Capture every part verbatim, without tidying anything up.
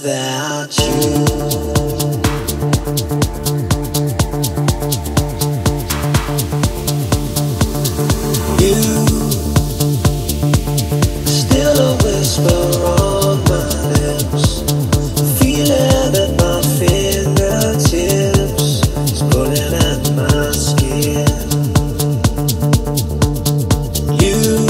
without you. You still a whisper on my lips, feeling at my fingertips, it's pulling at my skin. You,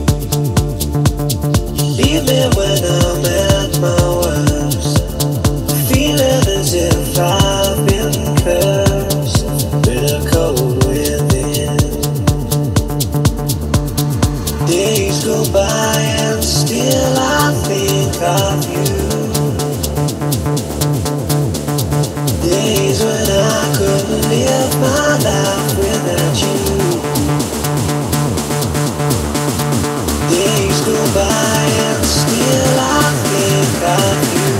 you leave me when I'm at my worst, feeling as if I've been cursed, bitter cold within. Days go by and still I think of you. Days when I couldn't live my life without you. Days go by and still I think of you.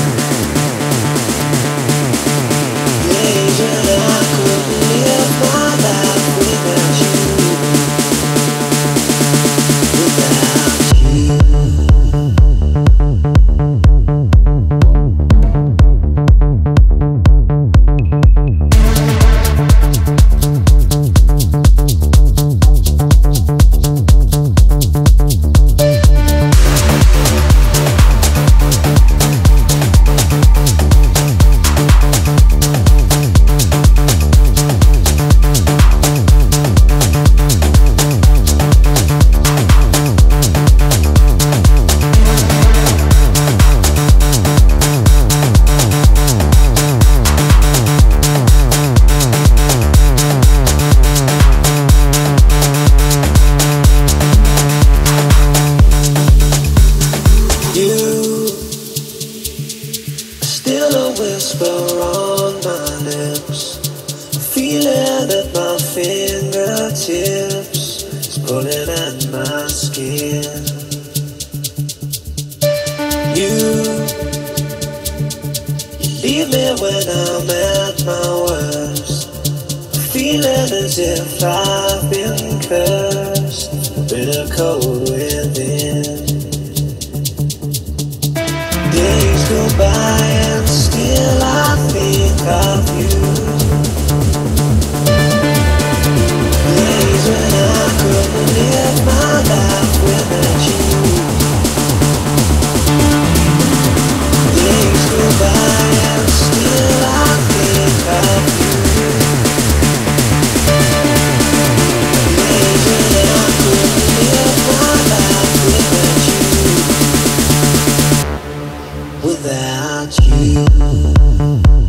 Days when I couldn't live my life without you. Without you. Still a whisper on my lips, feeling at my fingertips, it's pulling at my skin. You, you leave me when I'm at my worst, feeling as if I've been cursed, bitter cold within. Days go by and still I think of you. Days when I couldn't live my life without you. Days go by and still I think of you. Days when I couldn't live my life without you. Without you.